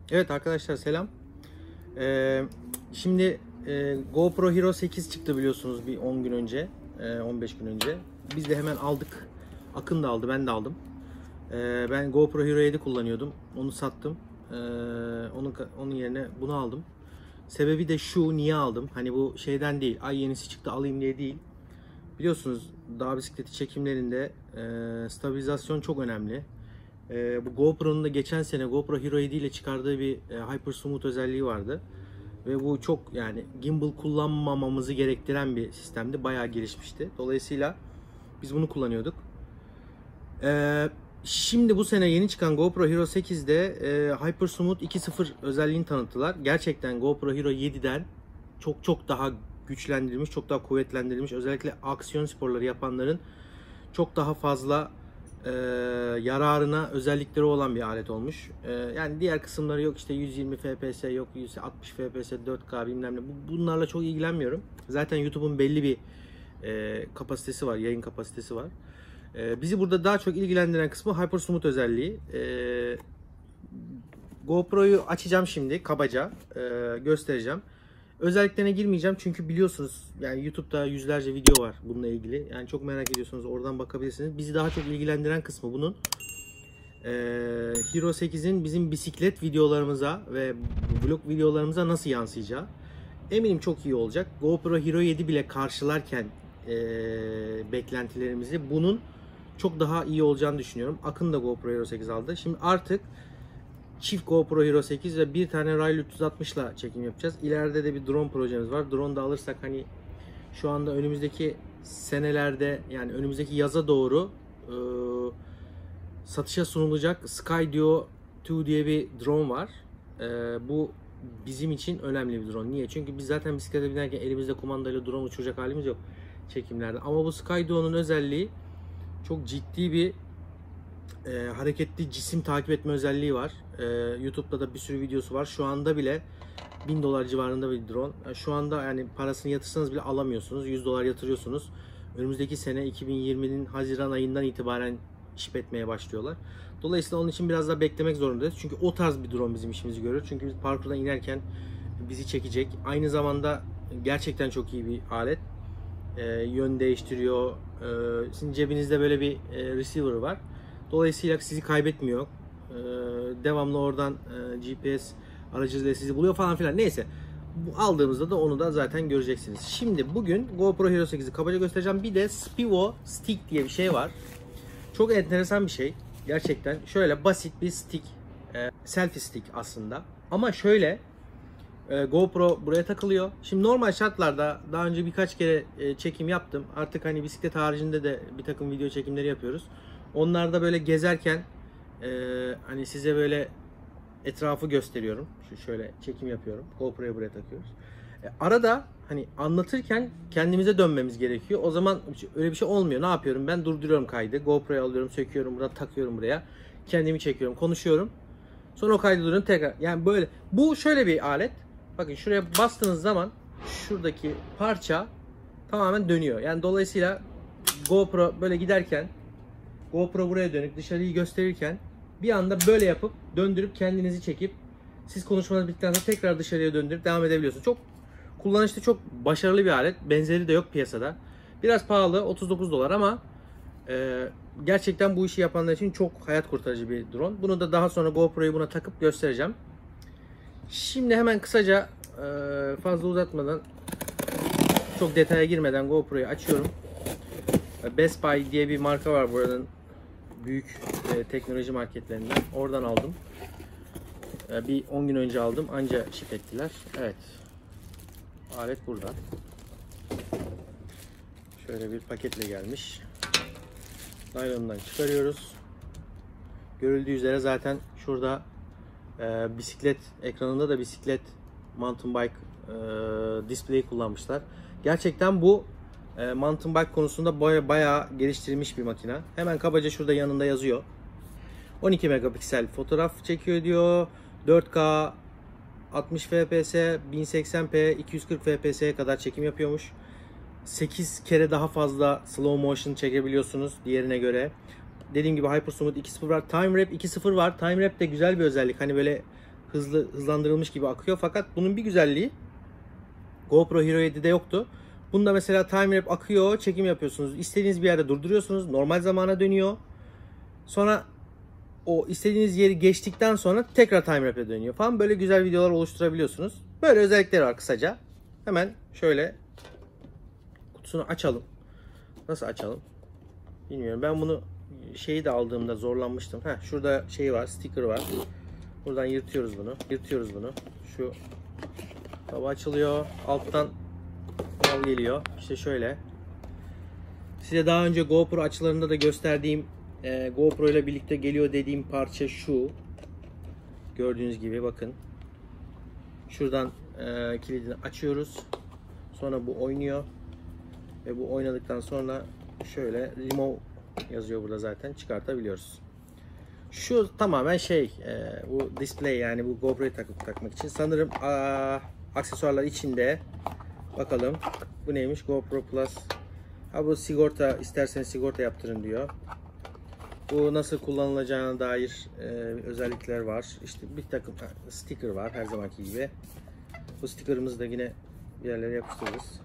Evet arkadaşlar selam. Şimdi GoPro Hero 8 çıktı biliyorsunuz bir 10 gün önce, 15 gün önce. Biz de hemen aldık. Akın da aldı, ben de aldım. Ben GoPro Hero 7 kullanıyordum. Onu sattım. Onun yerine bunu aldım. Sebebi de şu, niye aldım? Hani bu şeyden değil, ay yenisi çıktı alayım diye değil. Biliyorsunuz dağ bisikleti çekimlerinde stabilizasyon çok önemli. Bu GoPro'nun da geçen sene GoPro Hero 7 ile çıkardığı bir Hyper Smooth özelliği vardı. Ve bu çok yani gimbal kullanmamamızı gerektiren bir sistemdi. Bayağı gelişmişti. Dolayısıyla biz bunu kullanıyorduk. Şimdi bu sene yeni çıkan GoPro Hero 8'de Hyper Smooth 2.0 özelliğini tanıttılar. Gerçekten GoPro Hero 7'den çok daha güçlendirilmiş, çok daha kuvvetlendirilmiş. Özellikle aksiyon sporları yapanların çok daha fazla yararına özellikleri olan bir alet olmuş. Yani diğer kısımları yok, işte 120 FPS, yok 160 FPS, 4K bilmem ne. Bunlarla çok ilgilenmiyorum. Zaten YouTube'un belli bir kapasitesi var, yayın kapasitesi var. Bizi burada daha çok ilgilendiren kısmı Hypersmooth özelliği. GoPro'yu açacağım şimdi kabaca, göstereceğim. Özelliklerine girmeyeceğim çünkü biliyorsunuz yani YouTube'da yüzlerce video var bununla ilgili. Yani çok merak ediyorsanız oradan bakabilirsiniz. Bizi daha çok ilgilendiren kısmı bunun Hero 8'in bizim bisiklet videolarımıza ve vlog videolarımıza nasıl yansıyacağı. Eminim çok iyi olacak. GoPro Hero 7 bile karşılarken beklentilerimizi bunun çok daha iyi olacağını düşünüyorum. Akın da GoPro Hero 8 aldı. Şimdi artık çift GoPro Hero 8 ve bir tane Riley 360 ile çekim yapacağız. İleride de bir drone projemiz var. Drone da alırsak hani şu anda önümüzdeki senelerde, yani önümüzdeki yaza doğru satışa sunulacak Skydio 2 diye bir drone var. Bu bizim için önemli bir drone. Niye? Çünkü biz zaten bisiklete binerken elimizde kumandayla drone uçuracak halimiz yok çekimlerde. Ama bu Skydio'nun özelliği, çok ciddi bir hareketli cisim takip etme özelliği var. YouTube'da da bir sürü videosu var. Şu anda bile $1000 civarında bir drone. Şu anda yani parasını yatırsanız bile alamıyorsunuz. $100 yatırıyorsunuz. Önümüzdeki sene 2020'nin Haziran ayından itibaren ship etmeye başlıyorlar. Dolayısıyla onun için biraz daha beklemek zorundayız. Çünkü o tarz bir drone bizim işimizi görür. Çünkü biz parkurdan inerken bizi çekecek. Aynı zamanda gerçekten çok iyi bir alet. Yön değiştiriyor. Sizin cebinizde böyle bir receiver var. Dolayısıyla sizi kaybetmiyor. Devamlı oradan GPS aracılığıyla sizi buluyor falan filan. Neyse. Bu aldığımızda da onu da zaten göreceksiniz. Şimdi bugün GoPro Hero 8'i kabaca göstereceğim. Bir de Spivo Stick diye bir şey var. Çok enteresan bir şey. Gerçekten şöyle basit bir stick. Selfie stick aslında. Ama şöyle GoPro buraya takılıyor. Şimdi normal şartlarda daha önce birkaç kere çekim yaptım. Artık hani bisiklet haricinde de bir takım video çekimleri yapıyoruz. Onlarda böyle gezerken hani size böyle etrafı gösteriyorum. Şöyle çekim yapıyorum. GoPro'yu buraya takıyoruz. Arada hani anlatırken kendimize dönmemiz gerekiyor. O zaman öyle bir şey olmuyor. Ne yapıyorum? Ben durduruyorum kaydı. GoPro'yu alıyorum, söküyorum, burada takıyorum buraya. Kendimi çekiyorum, konuşuyorum. Sonra o kaydı duruyorum tekrar. Yani böyle. Bu şöyle bir alet. Bakın şuraya bastığınız zaman şuradaki parça tamamen dönüyor. Yani dolayısıyla GoPro böyle giderken, GoPro buraya dönük dışarıyı gösterirken bir anda böyle yapıp döndürüp kendinizi çekip siz konuşmanız bittikten sonra tekrar dışarıya döndürüp devam edebiliyorsunuz. Çok kullanışlı, çok başarılı bir alet. Benzeri de yok piyasada. Biraz pahalı, $39 ama gerçekten bu işi yapanlar için çok hayat kurtarıcı bir drone. Bunu da daha sonra GoPro'yu buna takıp göstereceğim. Şimdi hemen kısaca fazla uzatmadan, çok detaya girmeden GoPro'yu açıyorum. Best Buy diye bir marka var buranın büyük teknoloji marketlerinden. Oradan aldım. Bir 10 gün önce aldım. Anca ship ettiler. Evet. Alet burada. Şöyle bir paketle gelmiş. Naylondan çıkarıyoruz. Görüldüğü üzere zaten şurada bisiklet ekranında da bisiklet mountain bike display kullanmışlar. Gerçekten bu mountain bike konusunda bayağı geliştirilmiş bir makine. Hemen kabaca şurada yanında yazıyor. 12 megapiksel fotoğraf çekiyor diyor. 4K 60 FPS, 1080p, 240 FPS'ye kadar çekim yapıyormuş. 8 kere daha fazla slow motion çekebiliyorsunuz diğerine göre. Dediğim gibi Hypersmooth 2.0 var. Time Wrap 2.0 var. Time Wrap de güzel bir özellik. Hani böyle hızlandırılmış gibi akıyor. Fakat bunun bir güzelliği GoPro Hero 7'de yoktu. Bunda mesela timelapse akıyor, çekim yapıyorsunuz. İstediğiniz bir yerde durduruyorsunuz. Normal zamana dönüyor. Sonra o istediğiniz yeri geçtikten sonra tekrar timelapse'e dönüyor falan. Böyle güzel videolar oluşturabiliyorsunuz. Böyle özellikleri var kısaca. Hemen şöyle kutusunu açalım. Nasıl açalım? Bilmiyorum. Ben bunu şeyi de aldığımda zorlanmıştım. Şurada şey var, sticker var. Buradan yırtıyoruz bunu. Şu kaba açılıyor. Alttan al geliyor. İşte şöyle. Size daha önce GoPro açılarında da gösterdiğim GoPro ile birlikte geliyor dediğim parça şu. Gördüğünüz gibi bakın. Şuradan kilidini açıyoruz. Sonra bu oynuyor. Ve bu oynadıktan sonra şöyle remove yazıyor burada zaten. Çıkartabiliyoruz. Şu tamamen bu display, yani bu GoPro'yu takmak için. Sanırım aksesuarlar içinde. Bakalım. Bu neymiş? GoPro Plus. Bu sigorta, isterseniz sigorta yaptırın diyor. Bu nasıl kullanılacağına dair özellikler var. İşte bir takım sticker var her zamanki gibi. Bu sticker'ımızı da yine bir yerlere yapıştırırız.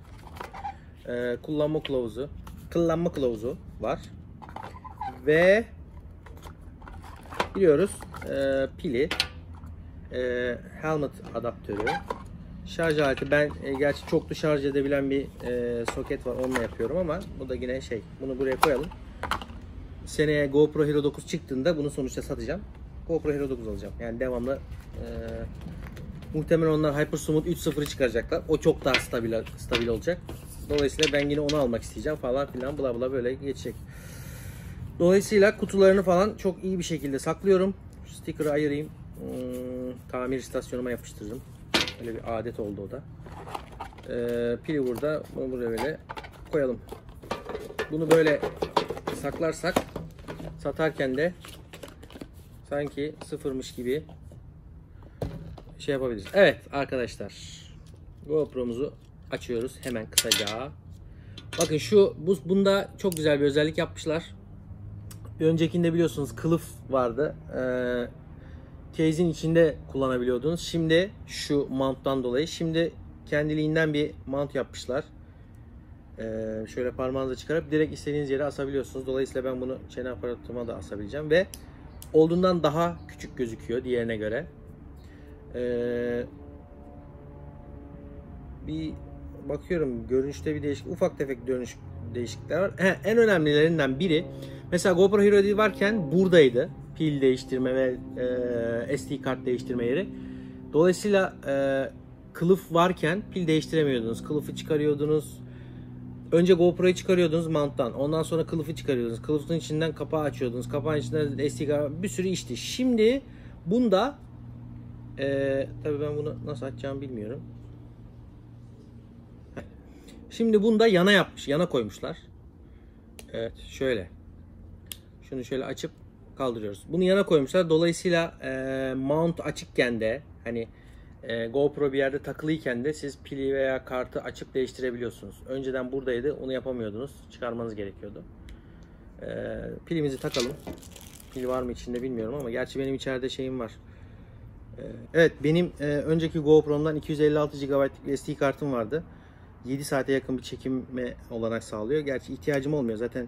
Kullanma kılavuzu var. Ve biliyoruz pili, helmet adaptörü, şarj aleti. Ben gerçi çoklu şarj edebilen bir soket var, onunla yapıyorum ama bu da yine bunu buraya koyalım. Seneye GoPro Hero 9 çıktığında bunu sonuçta satacağım. GoPro Hero 9 alacağım. Yani devamlı muhtemelen onlar HyperSmooth 3.0'ı çıkaracaklar. O çok daha stabil olacak. Dolayısıyla ben yine onu almak isteyeceğim falan filan, bla bla böyle geçecek. Dolayısıyla kutularını falan çok iyi bir şekilde saklıyorum. Şu sticker'ı ayırayım. Tamir istasyonuma yapıştırırım. Öyle bir adet oldu o da. Pili burada. Bunu buraya böyle koyalım. Bunu böyle saklarsak satarken de sanki sıfırmış gibi yapabiliriz. Evet arkadaşlar, GoPro'muzu açıyoruz hemen kısaca. Bakın bunda çok güzel bir özellik yapmışlar. Bir öncekinde biliyorsunuz kılıf vardı. Case'in içinde kullanabiliyordunuz. Şimdi şu mount'tan dolayı kendiliğinden bir mount yapmışlar. Şöyle parmağınızı çıkarıp direkt istediğiniz yere asabiliyorsunuz. Dolayısıyla ben bunu çene aparatıma da asabileceğim ve olduğundan daha küçük gözüküyor diğerine göre. Bir bakıyorum görünüşte bir ufak tefek değişiklikler var. En önemlilerinden biri, mesela GoPro Hero 7 varken buradaydı pil değiştirme ve SD kart değiştirme yeri. Dolayısıyla kılıf varken pil değiştiremiyordunuz. Kılıfı çıkarıyordunuz. Önce GoPro'yu çıkarıyordunuz mount'tan. Ondan sonra kılıfı çıkarıyordunuz. Kılıfın içinden kapağı açıyordunuz. Kapağın içinden SD kart, bir sürü işti. Şimdi bunda tabii ben bunu nasıl açacağımı bilmiyorum. Şimdi bunda yana koymuşlar. Evet, şöyle. Şunu şöyle açıp kaldırıyoruz. Bunu yana koymuşlar. Dolayısıyla mount açıkken de, hani GoPro bir yerde takılıyken de siz pili veya kartı açıp değiştirebiliyorsunuz. Önceden buradaydı, onu yapamıyordunuz. Çıkarmanız gerekiyordu. Pilimizi takalım. Pil var mı içinde bilmiyorum ama gerçi benim içeride şeyim var. Evet, benim önceki GoPro'mdan 256 GB'lık bir SD kartım vardı. 7 saate yakın bir çekime olanak sağlıyor. Gerçi ihtiyacım olmuyor. Zaten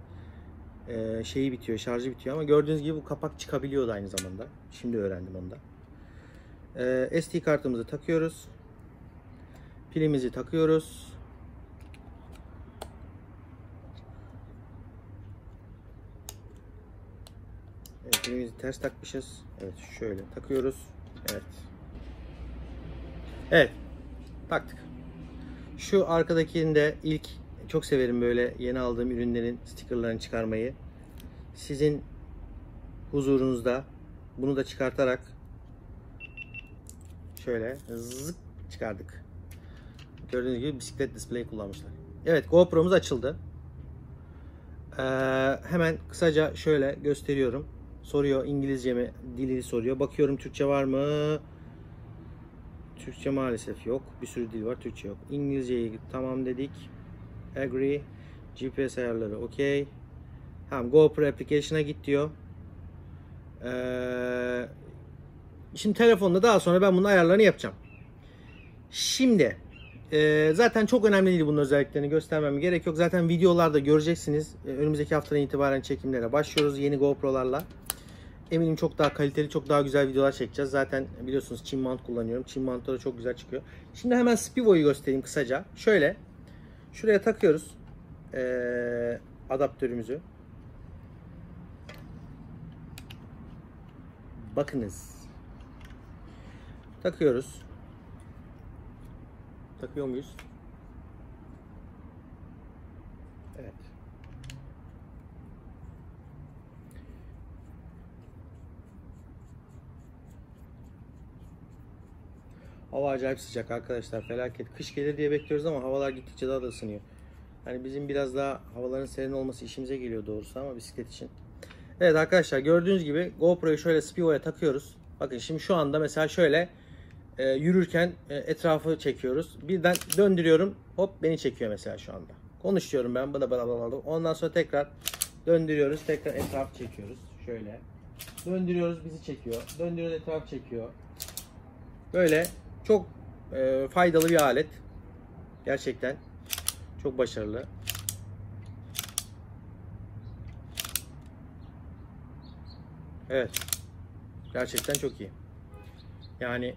şarjı bitiyor ama gördüğünüz gibi bu kapak çıkabiliyordu aynı zamanda. Şimdi öğrendim onu da. SD kartımızı takıyoruz. Pilimizi takıyoruz. Evet, pilimizi ters takmışız. Evet, şöyle takıyoruz. Evet. Evet. Taktık. Şu arkadakinde çok severim böyle yeni aldığım ürünlerin stickerlarını çıkarmayı. Sizin huzurunuzda bunu da çıkartarak şöyle zıp çıkardık. Gördüğünüz gibi bisiklet display kullanmışlar. Evet, GoPro'muz açıldı. Hemen kısaca şöyle gösteriyorum. Soruyor İngilizce mi, dili soruyor. Bakıyorum Türkçe var mı? Türkçe maalesef yok. Bir sürü dil var, Türkçe yok. İngilizceyi tamam dedik. Agree. GPS ayarları okey. Tamam, GoPro application'a git diyor. Şimdi telefonda daha sonra ben bunun ayarlarını yapacağım. Şimdi zaten çok önemli değil, bunun özelliklerini göstermem gerek yok. Zaten videolarda göreceksiniz. Önümüzdeki haftadan itibaren çekimlere başlıyoruz yeni GoPro'larla. Eminim çok daha kaliteli, çok daha güzel videolar çekeceğiz. Zaten biliyorsunuz Çin mount kullanıyorum. Çin mount'ta da çok güzel çıkıyor. Şimdi hemen Spivo'yu göstereyim kısaca. Şöyle, şuraya takıyoruz adaptörümüzü. Bakınız. Takıyoruz. Takıyor muyuz? Evet. Hava acayip sıcak arkadaşlar, felaket. Kış gelir diye bekliyoruz ama havalar gittikçe daha da ısınıyor. Yani bizim biraz daha havaların serin olması işimize geliyor doğrusu ama bisiklet için. Evet arkadaşlar, gördüğünüz gibi GoPro'yu şöyle Spivo'ya takıyoruz. Bakın şimdi şu anda mesela şöyle yürürken etrafı çekiyoruz. Birden döndürüyorum, hop beni çekiyor mesela şu anda. Konuşuyorum ben, bla bla bla. Ondan sonra tekrar döndürüyoruz, tekrar etrafı çekiyoruz. Şöyle döndürüyoruz, bizi çekiyor. Döndürüyoruz, etrafı çekiyor. Böyle çok faydalı bir alet. Gerçekten çok başarılı. Evet. Gerçekten çok iyi. Yani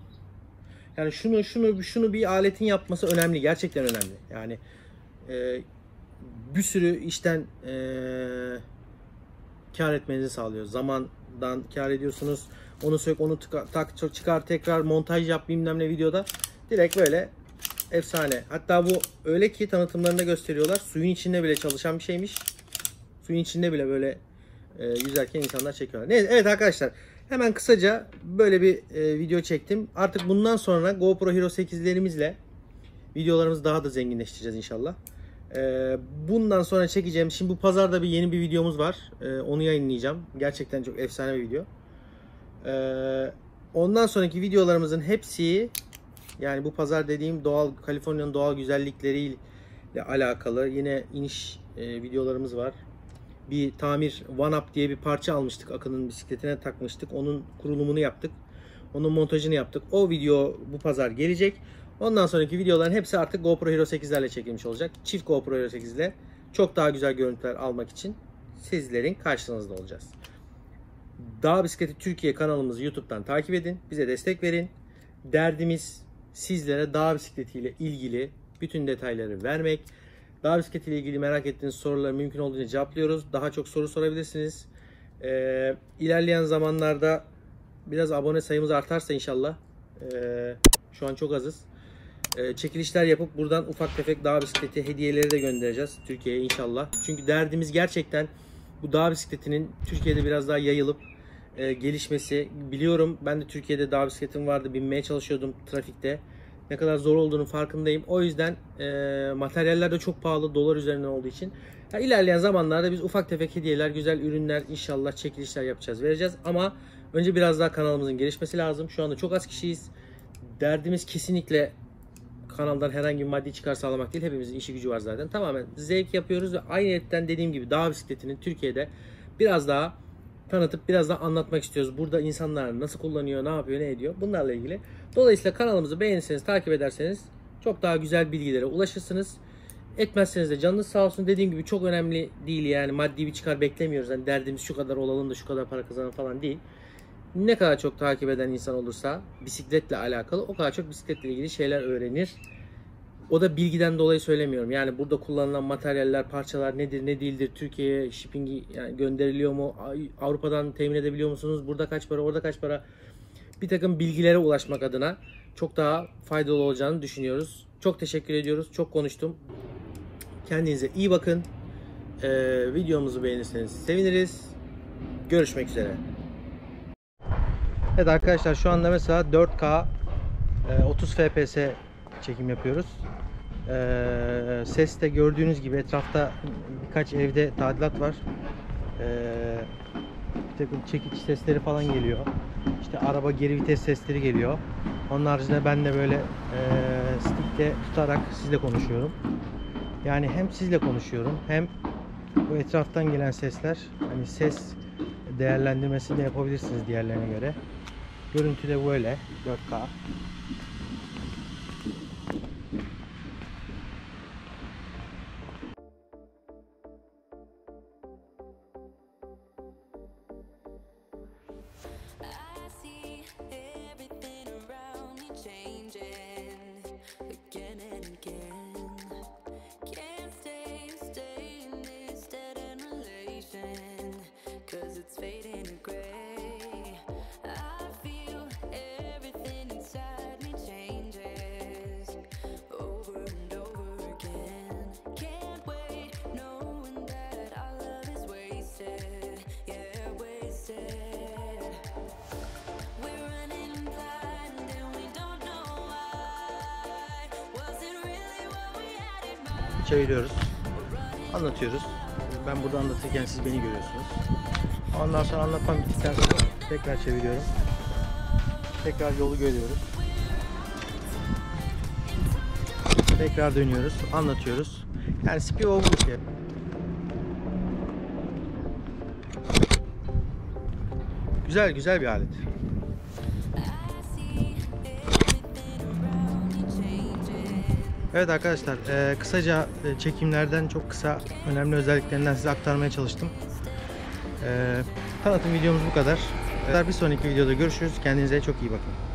şunu bir aletin yapması önemli. Gerçekten önemli. Yani bir sürü işten kar etmenizi sağlıyor. Zamandan kar ediyorsunuz. Onu sök, onu çıkar, tekrar montaj yap bilmem ne videoda. Direkt böyle efsane. Hatta bu öyle ki tanıtımlarında gösteriyorlar. Suyun içinde bile çalışan bir şeymiş. Suyun içinde bile böyle yüzerken insanlar çekiyorlar. Neyse, evet arkadaşlar. Hemen kısaca böyle bir video çektim. Artık bundan sonra GoPro Hero 8'lerimizle videolarımızı daha da zenginleştireceğiz inşallah. Bundan sonra çekeceğim. Şimdi bu pazarda yeni bir videomuz var. Onu yayınlayacağım. Gerçekten çok efsane bir video. Ondan sonraki videolarımızın hepsi, yani bu pazar dediğim Kaliforniya'nın doğal güzellikleriyle alakalı yine iniş videolarımız var. Bir tamir One Up diye bir parça almıştık. Akın'ın bisikletine takmıştık. Onun kurulumunu yaptık. Onun montajını yaptık. O video bu pazar gelecek. Ondan sonraki videoların hepsi artık GoPro Hero 8'lerle çekilmiş olacak. Çift GoPro Hero 8 ile çok daha güzel görüntüler almak için sizlerin karşınızda olacağız. Dağ Bisikleti Türkiye kanalımızı YouTube'dan takip edin. Bize destek verin. Derdimiz sizlere dağ bisikletiyle ilgili bütün detayları vermek. Dağ bisikletiyle ilgili merak ettiğiniz soruları mümkün olduğunca cevaplıyoruz. Daha çok soru sorabilirsiniz. İlerleyen zamanlarda biraz abone sayımız artarsa inşallah. Şu an çok azız. Çekilişler yapıp buradan ufak tefek dağ bisikleti hediyeleri de göndereceğiz Türkiye'ye inşallah. Çünkü derdimiz gerçekten bu dağ bisikletinin Türkiye'de biraz daha yayılıp gelişmesi. Biliyorum, ben de Türkiye'de dağ bisikletim vardı, binmeye çalışıyordum trafikte. Ne kadar zor olduğunu farkındayım. O yüzden materyaller de çok pahalı, dolar üzerinden olduğu için. İlerleyen zamanlarda biz ufak tefek hediyeler, güzel ürünler inşallah, çekilişler yapacağız, vereceğiz. Ama önce biraz daha kanalımızın gelişmesi lazım. Şu anda çok az kişiyiz. Derdimiz kesinlikle kanaldan herhangi bir maddi çıkar sağlamak değil. Hepimizin işi gücü var zaten. Tamamen zevk yapıyoruz ve ayrıyetten dediğim gibi dağ bisikletinin Türkiye'de biraz daha tanıtıp biraz daha anlatmak istiyoruz. Burada insanlar nasıl kullanıyor, ne yapıyor, ne ediyor, bunlarla ilgili. Dolayısıyla kanalımızı beğenirseniz, takip ederseniz çok daha güzel bilgilere ulaşırsınız. Etmezseniz de canınız sağ olsun. Dediğim gibi çok önemli değil, yani maddi bir çıkar beklemiyoruz. Yani derdimiz şu kadar olalım da şu kadar para kazanalım falan değil. Ne kadar çok takip eden insan olursa bisikletle alakalı o kadar çok bisikletle ilgili şeyler öğrenir. O da bilgiden dolayı söylemiyorum. Yani burada kullanılan materyaller, parçalar nedir, ne değildir, Türkiye'ye shipping yani gönderiliyor mu, Avrupa'dan temin edebiliyor musunuz, burada kaç para, orada kaç para, bir takım bilgilere ulaşmak adına çok daha faydalı olacağını düşünüyoruz. Çok teşekkür ediyoruz. Çok konuştum. Kendinize iyi bakın. Videomuzu beğenirseniz seviniriz. Görüşmek üzere. Evet arkadaşlar, şu anda mesela 4K 30 FPS çekim yapıyoruz. Ses de gördüğünüz gibi etrafta birkaç evde tadilat var. Bir takım çekiç sesleri falan geliyor. İşte araba geri vites sesleri geliyor. Onun haricinde ben de böyle stick'te tutarak sizle konuşuyorum. Yani hem sizle konuşuyorum hem bu etraftan gelen sesler, hani ses değerlendirmesini de yapabilirsiniz diğerlerine göre. Görüntü de böyle 4K. Çeviriyoruz, anlatıyoruz. Ben burada anlatırken siz beni görüyorsunuz. Ondan sonra anlatmam bittikten sonra tekrar çeviriyorum. Tekrar yolu görüyoruz. Tekrar dönüyoruz, anlatıyoruz. Yani spin-off bir şey. Güzel bir alet. Evet arkadaşlar, kısaca çekimlerden çok kısa önemli özelliklerinden size aktarmaya çalıştım. Tanıtım videomuz bu kadar. Bir sonraki videoda görüşürüz. Kendinize çok iyi bakın.